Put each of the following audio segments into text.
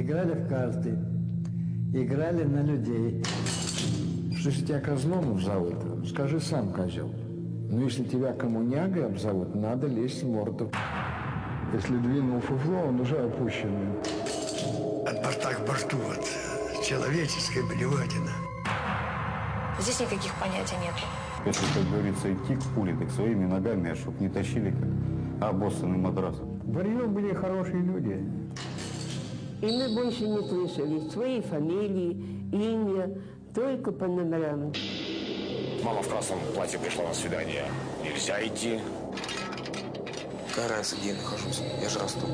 играли в карты, играли на людей. Что если тебя козлом обзовут, скажи сам, козел. Но если тебя коммунягой обзовут, надо лезть в морду. Если двинул фуфло, он уже опущенный. От борта к борту, от человеческой блевотина. Здесь никаких понятий нет. Если, как говорится, идти к пуле, так своими ногами, а чтоб не тащили, как обоссанный матрас. В Барье были хорошие люди. И мы больше не слышали своей фамилии, имя, только по номерам. Мама в красном платье пришла на свидание. Нельзя идти. Какая разница, где я нахожусь? Я же расту.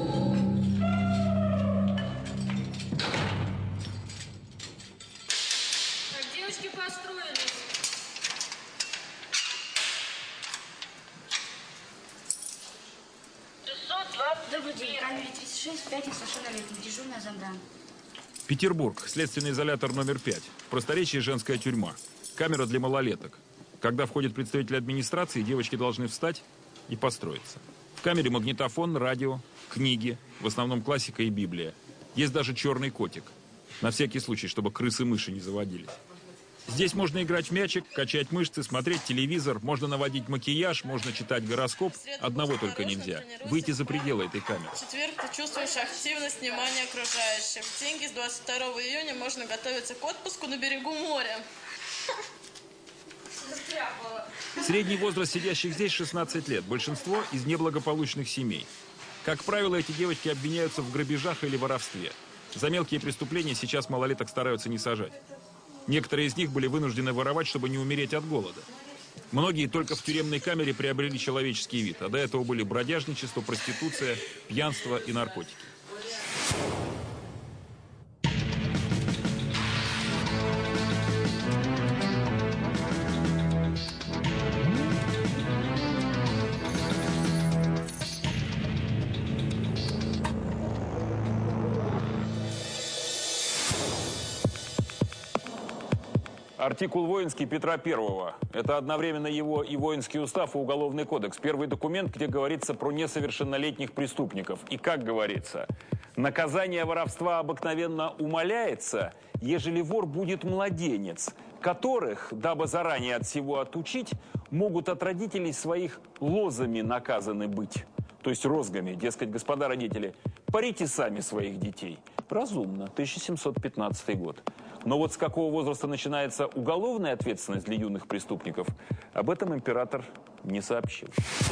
Так, девочки построились. Добрый день. Камере 36, 5 несовершеннолетних. Дежурная замдам. Петербург. Следственный изолятор номер 5. В просторечии женская тюрьма. Камера для малолеток. Когда входят представители администрации, девочки должны встать и построиться. В камере магнитофон, радио, книги, в основном классика и Библия. Есть даже черный котик. На всякий случай, чтобы крысы-мыши не заводились. Здесь можно играть в мячик, качать мышцы, смотреть телевизор, можно наводить макияж, можно читать гороскоп. Одного только нельзя – выйти за пределы этой камеры. В четверг ты чувствуешь активность внимания окружающих. В деньги с 22 июня можно готовиться к отпуску на берегу моря. Средний возраст сидящих здесь 16 лет. Большинство из неблагополучных семей. Как правило, эти девочки обвиняются в грабежах или воровстве. За мелкие преступления сейчас малолеток стараются не сажать. Некоторые из них были вынуждены воровать, чтобы не умереть от голода. Многие только в тюремной камере приобрели человеческий вид, а до этого были бродяжничество, проституция, пьянство и наркотики. Артикул воинский Петра I. Это одновременно его и воинский устав, и уголовный кодекс. Первый документ, где говорится про несовершеннолетних преступников. И как говорится, наказание воровства обыкновенно умаляется, ежели вор будет младенец, которых, дабы заранее от всего отучить, могут от родителей своих лозами наказаны быть. То есть розгами, дескать, господа родители, порите сами своих детей. Разумно, 1715 год. Но вот с какого возраста начинается уголовная ответственность для юных преступников, об этом император не сообщил.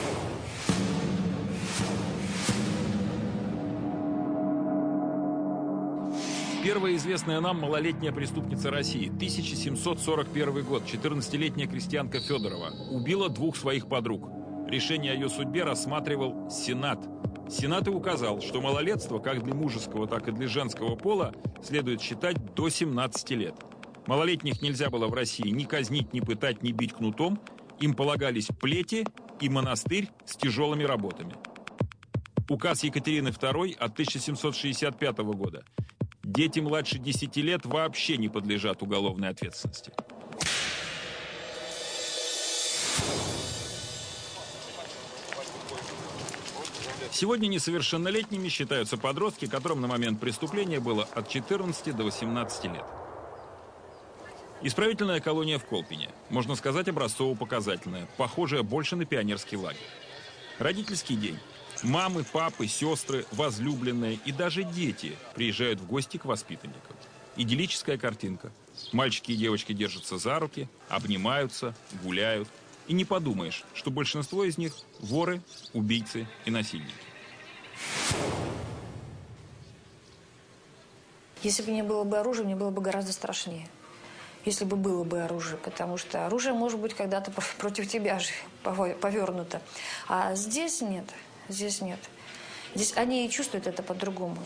Первая известная нам малолетняя преступница России. 1741 год. 14-летняя крестьянка Федорова убила двух своих подруг. Решение о ее судьбе рассматривал Сенат. Сенат и указал, что малолетство как для мужеского, так и для женского пола следует считать до 17 лет. Малолетних нельзя было в России ни казнить, ни пытать, ни бить кнутом. Им полагались плети и монастырь с тяжелыми работами. Указ Екатерины II от 1765 года. Дети младше 10 лет вообще не подлежат уголовной ответственности. Сегодня несовершеннолетними считаются подростки, которым на момент преступления было от 14 до 18 лет. Исправительная колония в Колпине. Можно сказать, образцово-показательная, похожая больше на пионерский лагерь. Родительский день. Мамы, папы, сестры, возлюбленные и даже дети приезжают в гости к воспитанникам. Идиллическая картинка. Мальчики и девочки держатся за руки, обнимаются, гуляют. И не подумаешь, что большинство из них – воры, убийцы и насильники. Если бы не было бы оружия, мне было бы гораздо страшнее. Если бы было бы оружие, потому что оружие может быть когда-то против тебя же повернуто. А здесь нет, здесь нет. Здесь они и чувствуют это по-другому.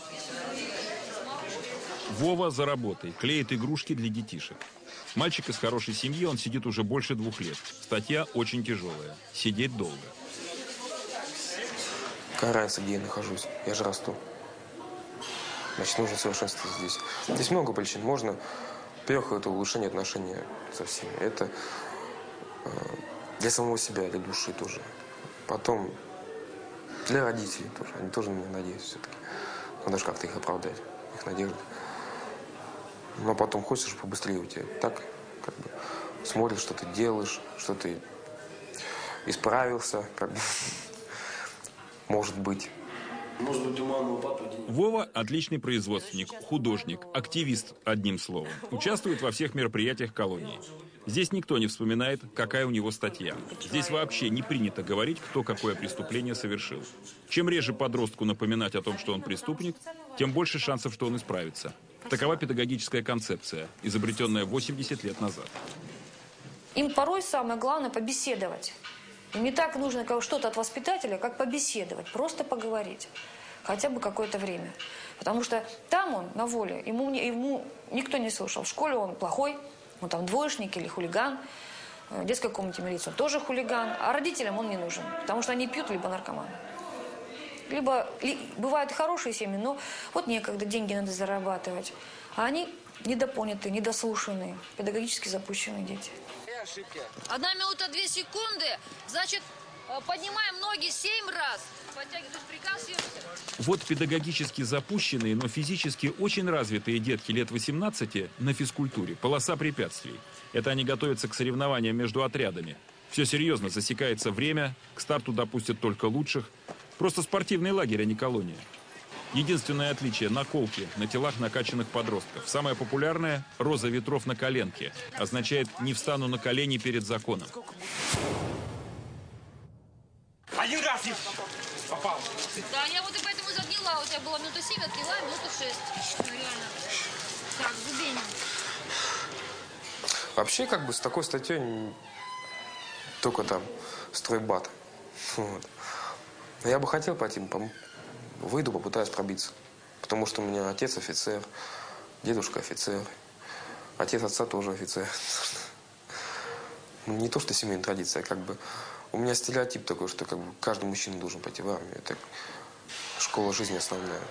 Вова за работой, клеит игрушки для детишек. Мальчик из хорошей семьи, он сидит уже больше 2 лет. Статья очень тяжелая. Сидеть долго. Какая разница, где я нахожусь? Я же расту. Значит, нужно совершенствоваться здесь. Здесь много причин. Можно, во-первых, это улучшение отношений со всеми. Это для самого себя, для души тоже. Потом для родителей тоже. Они тоже на меня надеются все-таки. Надо же как-то их оправдать. маленьких надеждах. Но потом хочешь побыстрее у тебя. Так, как бы, смотришь, что ты делаешь, что ты исправился, как бы, может быть. Может быть, у мамы и папы денег. Вова – отличный производственник, художник, активист, одним словом. Участвует во всех мероприятиях колонии. Здесь никто не вспоминает, какая у него статья. Здесь вообще не принято говорить, кто какое преступление совершил. Чем реже подростку напоминать о том, что он преступник, тем больше шансов, что он исправится. Такова педагогическая концепция, изобретенная 80 лет назад. Им порой самое главное побеседовать. Им не так нужно что-то от воспитателя, как побеседовать, просто поговорить. Хотя бы какое-то время. Потому что там он, на воле, ему никто не слышал. В школе он плохой, он там двоечник или хулиган. В детской комнате милиции он тоже хулиган. А родителям он не нужен, потому что они пьют, либо наркоманы. Либо бывают и хорошие семьи, но вот некогда, деньги надо зарабатывать. А они недопонятые, недослушанные, педагогически запущенные дети. 1 минута 2 секунды, значит, поднимаем ноги 7 раз. Подтягиваешь приказ, Вот педагогически запущенные, но физически очень развитые детки лет 18 на физкультуре. Полоса препятствий. Это они готовятся к соревнованиям между отрядами. Все серьезно, засекается время, к старту допустят только лучших. Просто спортивный лагерь, а не колония. Единственное отличие – наколки на телах накачанных подростков. Самое популярное – роза ветров на коленке. Означает «не встану на колени перед законом». Один раз не попал. Да, я вот и поэтому загнила. У тебя было минута 7, отняла, минута 6. Ну, реально. Так, Зубенин. Вообще, как бы, с такой статьей только там стройбат. Вот. Я бы хотел пойти, выйду, попытаюсь пробиться. Потому что у меня отец офицер, дедушка офицер, отец отца тоже офицер. Не то, что семейная традиция, как бы. У меня стереотип такой, что как бы каждый мужчина должен пойти в армию. Это школа жизни основная.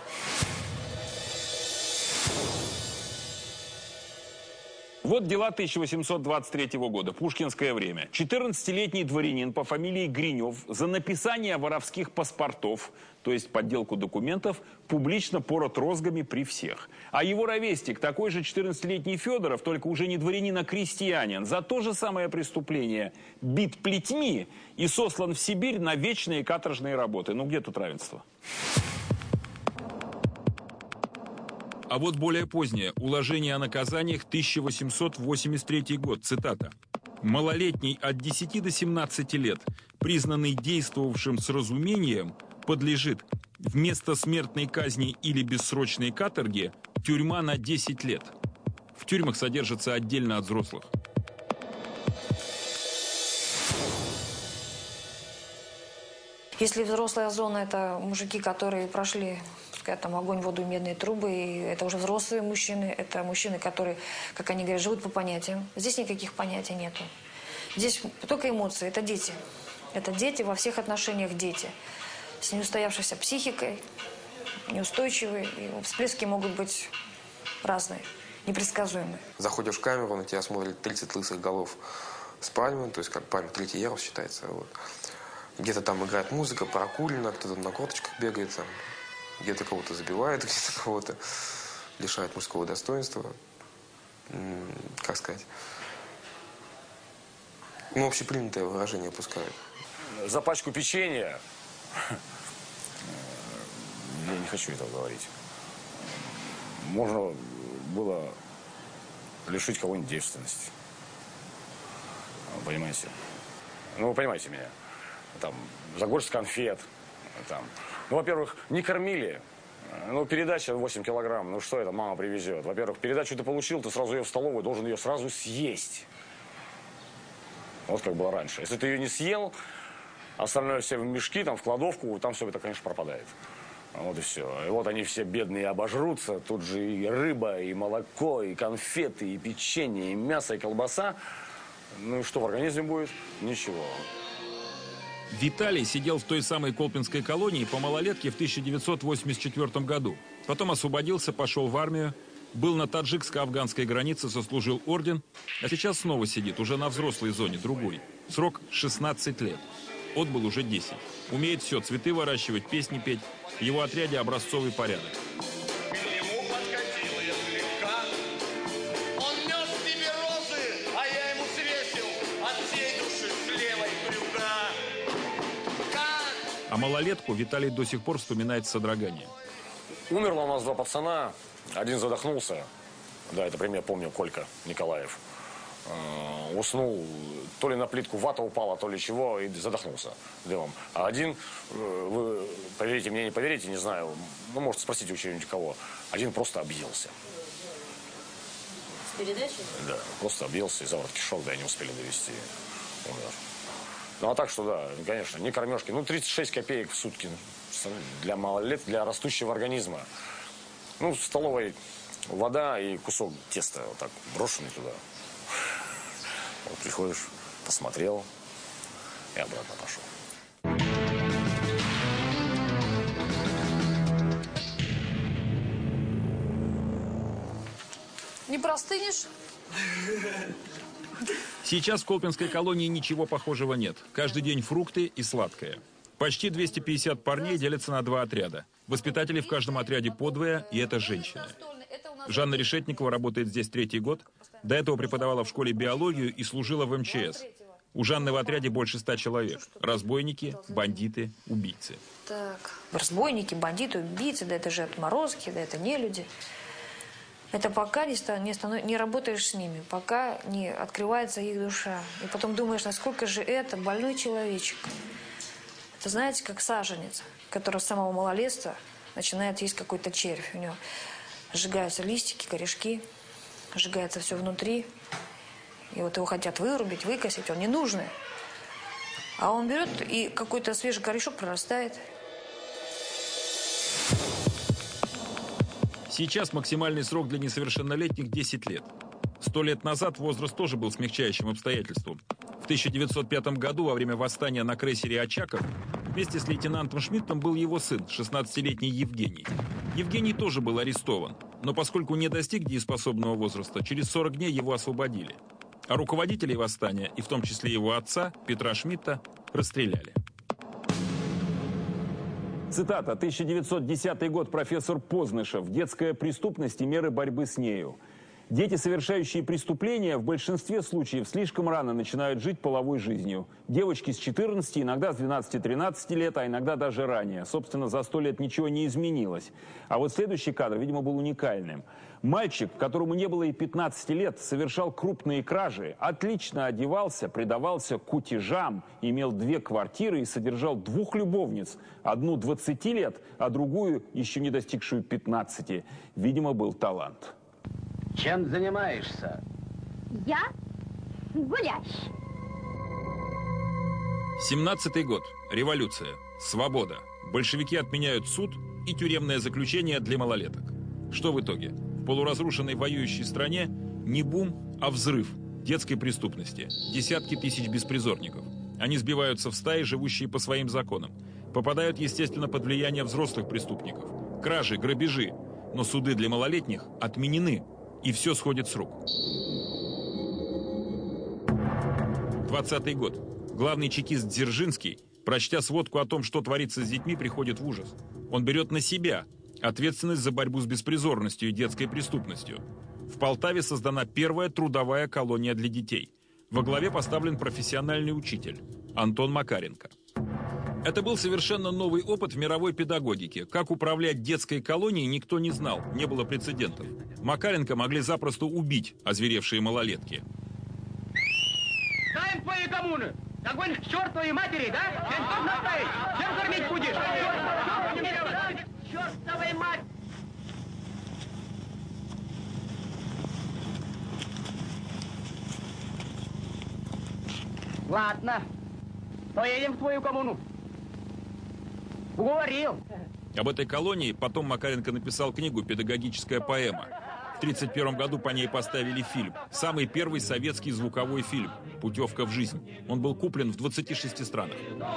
Вот дела 1823 года, пушкинское время. 14-летний дворянин по фамилии Гринев за написание воровских паспортов, то есть подделку документов, публично порот розгами при всех. А его ровесник, такой же 14-летний Федоров, только уже не дворянин, а крестьянин, за то же самое преступление бит плетьми и сослан в Сибирь на вечные каторжные работы. Ну где тут равенство? А вот более позднее уложение о наказаниях 1883 год, цитата. «Малолетний от 10 до 17 лет, признанный действовавшим с разумением, подлежит вместо смертной казни или бессрочной каторги тюрьма на 10 лет». В тюрьмах содержатся отдельно от взрослых. Если взрослая зона – это мужики, которые прошли, там, огонь, воду и медные трубы, и это уже взрослые мужчины, это мужчины, которые, как они говорят, живут по понятиям. Здесь никаких понятий нету. Здесь только эмоции, это дети. Это дети, во всех отношениях дети. С неустоявшейся психикой, неустойчивые, и всплески могут быть разные, непредсказуемые. Заходишь в камеру, на тебя смотрят 30 лысых голов с пальмой, то есть как пальма, 3-й ярус считается. Вот. Где-то там играет музыка, прокурено, кто-то на корточках бегает, там, где-то кого-то забивает, где-то кого-то лишает мужского достоинства. Как сказать? Ну, общепринятое выражение пускают. За пачку печенья, я не хочу этого говорить, можно было лишить кого-нибудь девственности. Понимаете? Ну, вы понимаете меня. Там, за горсть конфет. Там. Ну, во-первых, не кормили. Ну, передача 8 килограмм. Ну, что это мама привезет? Во-первых, передачу ты получил, ты сразу ее в столовую должен ее сразу съесть. Вот как было раньше. Если ты ее не съел, остальное все в мешки, там, в кладовку, там все это, конечно, пропадает. Вот и все. И вот они все бедные обожрутся. Тут же и рыба, и молоко, и конфеты, и печенье, и мясо, и колбаса. Ну и что в организме будет? Ничего. Виталий сидел в той самой Колпинской колонии по малолетке в 1984 году. Потом освободился, пошел в армию, был на таджикско-афганской границе, сослужил орден, а сейчас снова сидит, уже на взрослой зоне, другой. Срок 16 лет. Отбыл уже 10. Умеет все, цветы выращивать, песни петь. В его отряде образцовый порядок. К нему подходи. малолетку Виталий до сих пор вспоминает с содроганием. Умерло у нас 2 пацана, один задохнулся. Да, это пример, помню, Колька Николаев. Уснул, то ли на плитку вата упала, то ли чего, и задохнулся дымом. А один, вы поверите мне, не поверите, не знаю, ну, можете спросить у чего-нибудь кого, один просто объелся. С передачи? Да, просто объелся, и заворот кишок, да, не успели довести. Умер. Ну, а так что, да, конечно, не кормежки. Ну, 36 копеек в сутки для малолет, для растущего организма. Ну, в столовой вода и кусок теста вот так брошенный туда. Вот приходишь, посмотрел и обратно пошел. Не простынешь? Сейчас в Колпинской колонии ничего похожего нет. Каждый день фрукты и сладкое. Почти 250 парней делятся на 2 отряда. Воспитатели в каждом отряде по 2, и это женщины. Жанна Решетникова работает здесь 3-й год. До этого преподавала в школе биологию и служила в МЧС. У Жанны в отряде больше 100 человек. Разбойники, бандиты, убийцы. Так, разбойники, бандиты, убийцы, да это же отморозки, да это нелюди. Это пока не работаешь с ними, пока не открывается их душа. И потом думаешь, насколько же это больной человечек. Это, знаете, как саженец, который с самого малолетства начинает есть какой-то червь. У него сжигаются листики, корешки, сжигается все внутри. И вот его хотят вырубить, выкосить, он не нужный. А он берет, и какой-то свежий корешок прорастает. Сейчас максимальный срок для несовершеннолетних 10 лет. 100 лет назад возраст тоже был смягчающим обстоятельством. В 1905 году во время восстания на крейсере «Очаков» вместе с лейтенантом Шмидтом был его сын, 16-летний Евгений. Евгений тоже был арестован, но поскольку не достиг дееспособного возраста, через 40 дней его освободили. А руководителей восстания, и в том числе его отца, Петра Шмидта, расстреляли. Цитата. 1910 год. Профессор Познышев. «Детская преступность и меры борьбы с нею». Дети, совершающие преступления, в большинстве случаев слишком рано начинают жить половой жизнью. Девочки с 14, иногда с 12-13 лет, а иногда даже ранее. Собственно, за 100 лет ничего не изменилось. А вот следующий кадр, видимо, был уникальным. Мальчик, которому не было и 15 лет, совершал крупные кражи, отлично одевался, предавался кутежам, имел 2 квартиры и содержал 2 любовниц. Одну 20 лет, а другую, еще не достигшую 15. Видимо, был талант. Чем занимаешься? Я гулящий. 17-й год. Революция. Свобода. Большевики отменяют суд и тюремное заключение для малолеток. Что в итоге? В полуразрушенной воюющей стране не бум, а взрыв детской преступности. Десятки тысяч беспризорников. Они сбиваются в стаи, живущие по своим законам. Попадают, естественно, под влияние взрослых преступников. Кражи, грабежи. Но суды для малолетних отменены. И все сходит с рук. 20-й год. Главный чекист Дзержинский, прочтя сводку о том, что творится с детьми, приходит в ужас. Он берет на себя ответственность за борьбу с беспризорностью и детской преступностью. В Полтаве создана первая трудовая колония для детей. Во главе поставлен профессиональный учитель Антон Макаренко. Это был совершенно новый опыт в мировой педагогике. Как управлять детской колонией, никто не знал, не было прецедентов. Макаренко могли запросто убить озверевшие малолетки. Ставим твои коммуны! Огонь к чертовой матери, да? Чем тут наставить? Чем кормить будешь? Чертовой мать! Ладно, поедем в твою коммуну. Уговорил. Об этой колонии потом Макаренко написал книгу «Педагогическая поэма». В 1931 году по ней поставили фильм. Самый первый советский звуковой фильм «Путевка в жизнь». Он был куплен в 26 странах.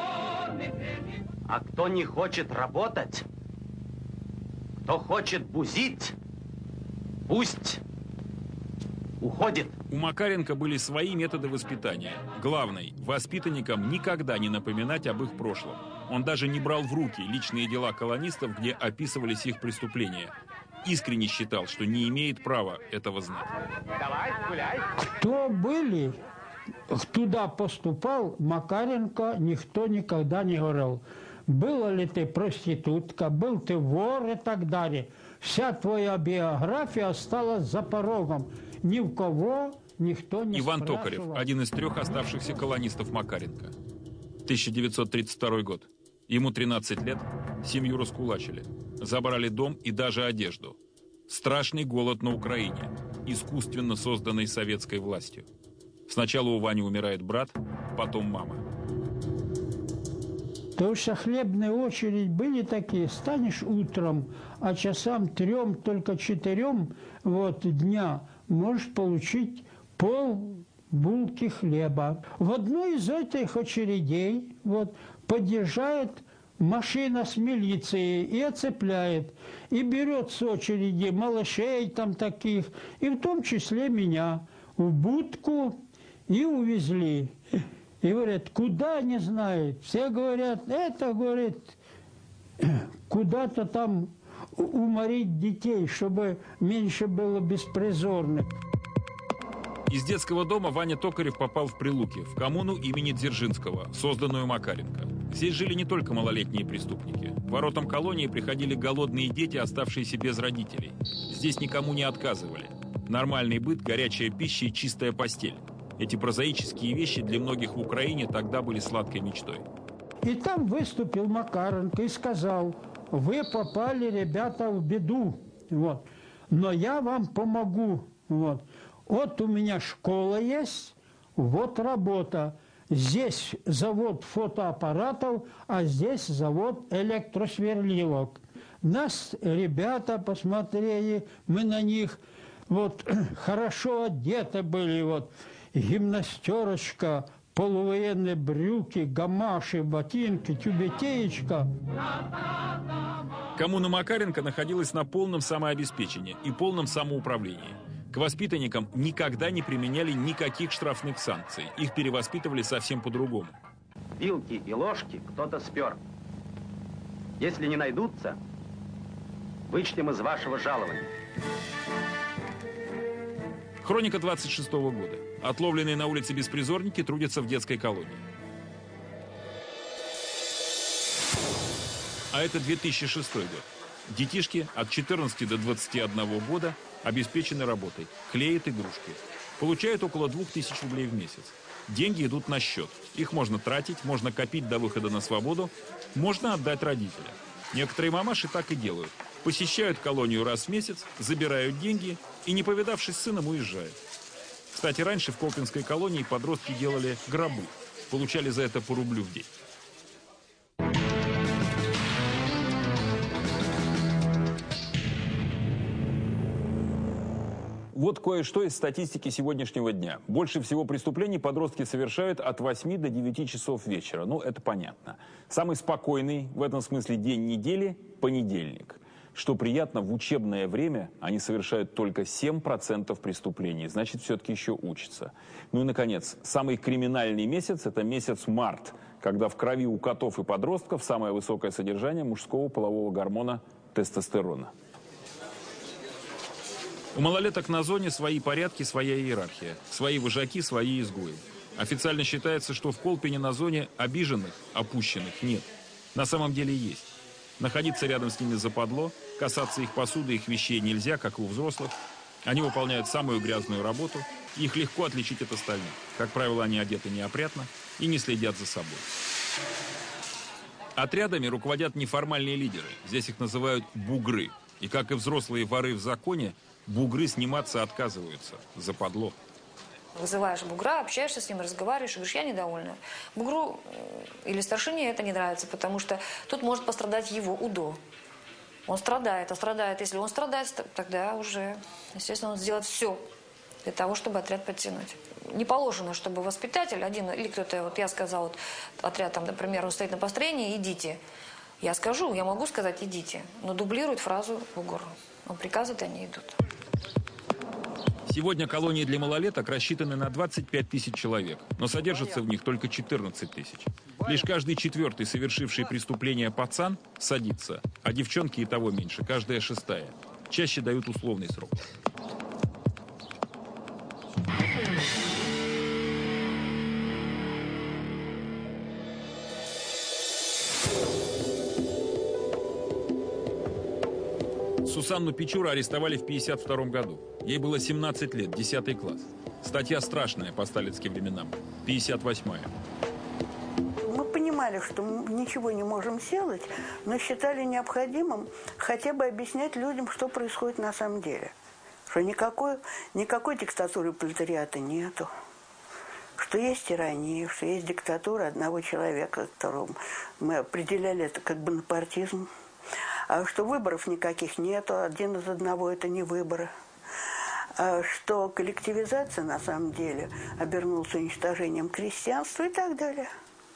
А кто не хочет работать, кто хочет бузить, пусть уходит. У Макаренко были свои методы воспитания. Главный – воспитанникам никогда не напоминать об их прошлом. Он даже не брал в руки личные дела колонистов, где описывались их преступления. Искренне считал, что не имеет права этого знать. Давай, гуляй. Кто туда поступал, Макаренко никто никогда не говорил. была ли ты проститутка, был ты вор и так далее. Вся твоя биография осталась за порогом. Ни у кого никто не Иван спрашивал. Токарев, один из 3 оставшихся колонистов Макаренко. 1932 год. Ему 13 лет, семью раскулачили. Забрали дом и даже одежду. Страшный голод на Украине, искусственно созданный советской властью. Сначала у Вани умирает брат, потом мама. Потому что хлебные очереди были такие. Станешь утром, а часам 3, только 4 дня можешь получить полбулки хлеба. В одной из этих очередей подъезжает машина с милицией и оцепляет. И берет с очереди малышей там таких, и в том числе меня, в будку и увезли. И говорят, куда, не знают. Все говорят, это, говорит, куда-то там уморить детей, чтобы меньше было беспризорных. Из детского дома Ваня Токарев попал в Прилуки, в коммуну имени Дзержинского, созданную Макаренко. Здесь жили не только малолетние преступники. К воротам колонии приходили голодные дети, оставшиеся без родителей. Здесь никому не отказывали. Нормальный быт, горячая пища и чистая постель. Эти прозаические вещи для многих в Украине тогда были сладкой мечтой. И там выступил Макаренко и сказал, вы попали, ребята, в беду, но я вам помогу. Вот у меня школа есть, вот работа. Здесь завод фотоаппаратов, а здесь завод электросверлилок. Нас ребята посмотрели, мы на них хорошо одеты были, гимнастерочка, полувоенные брюки, гамаши, ботинки, тюбетеечка. Коммуна Макаренко находилась на полном самообеспечении и полном самоуправлении. К воспитанникам никогда не применяли никаких штрафных санкций. Их перевоспитывали совсем по-другому. Вилки и ложки кто-то спер. Если не найдутся, вычтем из вашего жалования. Хроника 26-го года. Отловленные на улице беспризорники трудятся в детской колонии. А это 2006 год. Детишки от 14 до 21 года обеспечены работой, клеят игрушки. Получают около 2000 рублей в месяц. Деньги идут на счет. Их можно тратить, можно копить до выхода на свободу, можно отдать родителям. Некоторые мамаши так и делают. Посещают колонию раз в месяц, забирают деньги и, не повидавшись с сыном, уезжают. Кстати, раньше в Колпинской колонии подростки делали гробы. Получали за это по рублю в день. Вот кое-что из статистики сегодняшнего дня. Больше всего преступлений подростки совершают от 8 до 9 часов вечера. Ну, это понятно. Самый спокойный в этом смысле день недели – понедельник. Что приятно, в учебное время они совершают только 7% преступлений. Значит, все-таки еще учатся. Ну и, наконец, самый криминальный месяц – это месяц март, когда в крови у котов и подростков самое высокое содержание мужского полового гормона тестостерона. У малолеток на зоне свои порядки, своя иерархия, свои вожаки, свои изгои. Официально считается, что в Колпине на зоне обиженных, опущенных нет. На самом деле есть. Находиться рядом с ними западло, касаться их посуды, их вещей нельзя, как и у взрослых. Они выполняют самую грязную работу, их легко отличить от остальных. Как правило, они одеты неопрятно и не следят за собой. Отрядами руководят неформальные лидеры. Здесь их называют бугры. И как и взрослые воры в законе, бугры сниматься отказываются. Западло. Вызываешь бугра, общаешься с ним, разговариваешь, и говоришь, я недовольна. Бугру или старшине это не нравится, потому что тут может пострадать его УДО. Он страдает, а страдает. Если он страдает, тогда уже, естественно, он сделает все для того, чтобы отряд подтянуть. Не положено, чтобы воспитатель один или кто-то, вот я сказал, вот отряд, там, например, он стоит на построении, идите. Я скажу, я могу сказать, идите, но дублирует фразу бугор. Он приказывает, они идут. Сегодня колонии для малолеток рассчитаны на 25 тысяч человек, но содержатся в них только 14 тысяч. Лишь каждый 4-й совершивший преступление пацан садится, а девчонки и того меньше, каждая 6-я. Чаще дают условный срок. Сусанну Печура арестовали в 1952 году. Ей было 17 лет, 10 класс. Статья страшная по сталинским временам. 58-я. Мы понимали, что мы ничего не можем сделать, но считали необходимым хотя бы объяснять людям, что происходит на самом деле. Что никакой диктатуры пролетариата нету. Что есть тирания, что есть диктатура одного человека, которому мы определяли это как бонапартизм. А что выборов никаких нету, один из одного это не выборы. А что коллективизация на самом деле обернулась уничтожением крестьянства и так далее.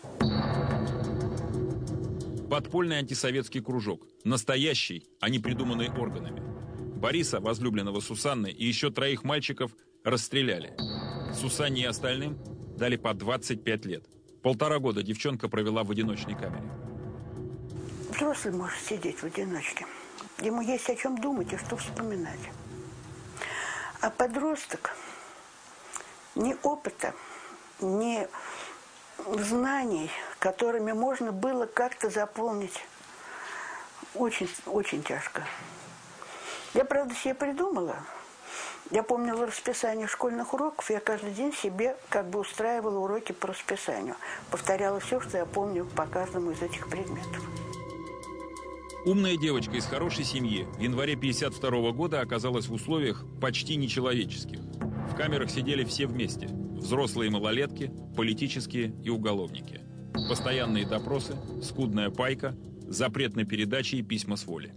Подпольный антисоветский кружок. Настоящий, а не придуманный органами. Бориса, возлюбленного Сусанны, и еще 3 мальчиков расстреляли. Сусанне и остальным дали по 25 лет. 1,5 года девчонка провела в одиночной камере. Взрослый может сидеть в одиночке. Ему есть о чем думать и что вспоминать. А подросток ни опыта, ни знаний, которыми можно было как-то заполнить, очень, очень тяжко. Я, правда, себе придумала. Я помнила расписание школьных уроков. Я каждый день себе как бы устраивала уроки по расписанию. Повторяла все, что я помню по каждому из этих предметов. Умная девочка из хорошей семьи в январе 1952 года оказалась в условиях почти нечеловеческих. В камерах сидели все вместе. Взрослые малолетки, политические и уголовники. Постоянные допросы, скудная пайка, запрет на передачи и письма с воли.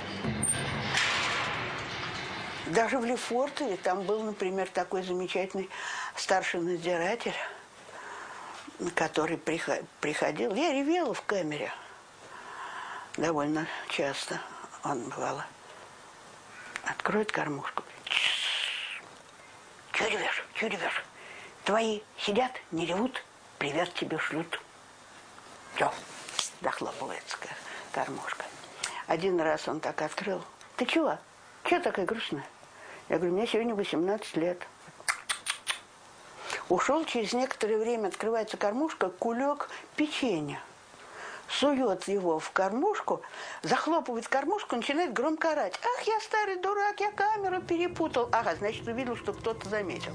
Даже в Лефортове там был, например, такой замечательный старший надзиратель, который приходил. Я ревела в камере довольно часто. Он бывало. Откроет кормушку. Чего ревешь? Чего ревешь? Твои сидят, не ревут, привет тебе шлют. Все, захлопывается кормушка. Один раз он так открыл. Ты чего? Чего такая грустная? Я говорю, мне сегодня 18 лет. Ушел, через некоторое время открывается кормушка, кулек печенья. Сует его в кормушку, захлопывает кормушку, начинает громко орать. Ах, я старый дурак, я камеру перепутал. Ага, значит, увидел, что кто-то заметил.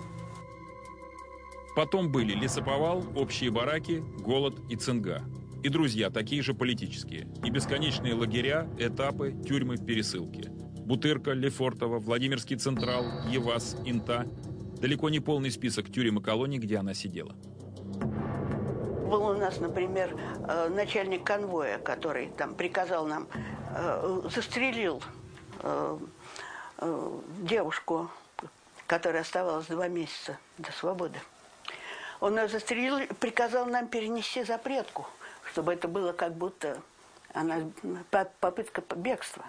Потом были лесоповал, общие бараки, голод и цинга. И друзья, такие же политические. И бесконечные лагеря, этапы, тюрьмы, пересылки. Бутырка, Лефортово, Владимирский Централ, Еваз, Инта. Далеко не полный список тюрем и колоний, где она сидела. Был у нас, например, начальник конвоя, который там приказал нам, застрелил девушку, которая оставалась 2 месяца до свободы. Он ее застрелил, приказал нам перенести запретку, чтобы это было как будто попытка бегства.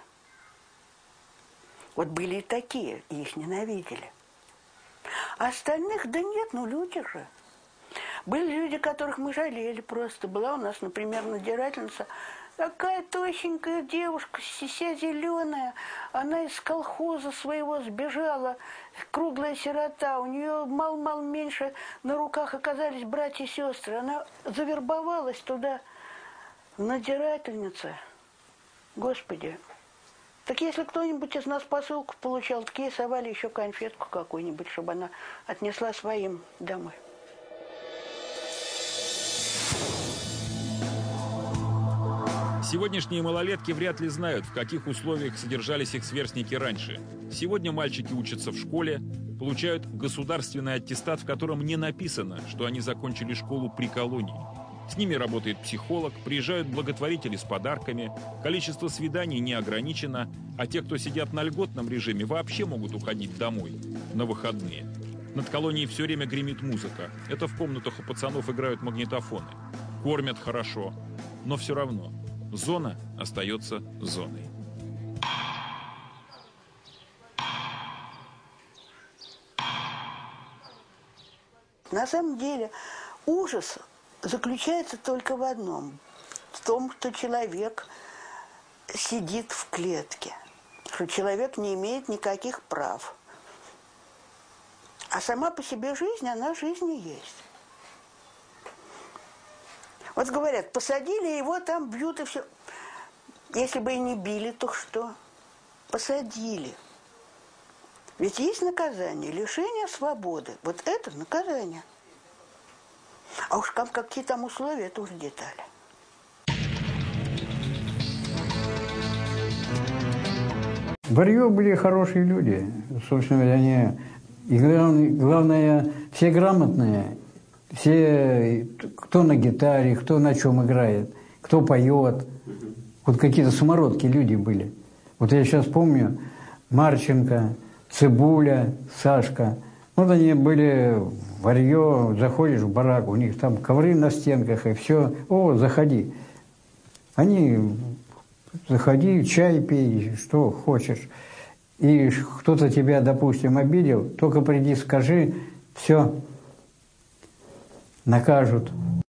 Вот были и такие, и их ненавидели. А остальных, да нет, ну люди же. Были люди, которых мы жалели просто. Была у нас, например, надзирательница, такая тощенькая девушка, вся зеленая. Она из колхоза своего сбежала, круглая сирота. У нее мал-мал меньше на руках оказались братья и сестры. Она завербовалась туда, надзирательница. Господи. Так если кто-нибудь из нас посылку получал, такие совали еще конфетку какую-нибудь, чтобы она отнесла своим домой. Сегодняшние малолетки вряд ли знают, в каких условиях содержались их сверстники раньше. Сегодня мальчики учатся в школе, получают государственный аттестат, в котором не написано, что они закончили школу при колонии. С ними работает психолог, приезжают благотворители с подарками, количество свиданий не ограничено, а те, кто сидят на льготном режиме, вообще могут уходить домой на выходные. Над колонией все время гремит музыка. Это в комнатах у пацанов играют магнитофоны. Кормят хорошо, но все равно зона остается зоной. На самом деле ужас заключается только в одном. В том, что человек сидит в клетке. Что человек не имеет никаких прав. А сама по себе жизнь, она жизнь и есть. Вот говорят, посадили его, там бьют и все. Если бы и не били, то что? посадили. Ведь есть наказание, лишение свободы. Вот это наказание. А уж какие там условия, это уже детали. Варьё были хорошие люди. Собственно, они... И главное, все грамотные. Все, кто на гитаре, кто на чем играет, кто поет. Вот какие-то самородки люди были. Вот я сейчас помню Марченко, Цибуля, Сашка. Вот они были варьё, заходишь в барак, у них там ковры на стенках и все. О, заходи. Они, заходи, чай пей, что хочешь. И кто-то тебя, допустим, обидел, только приди, скажи, все, накажут.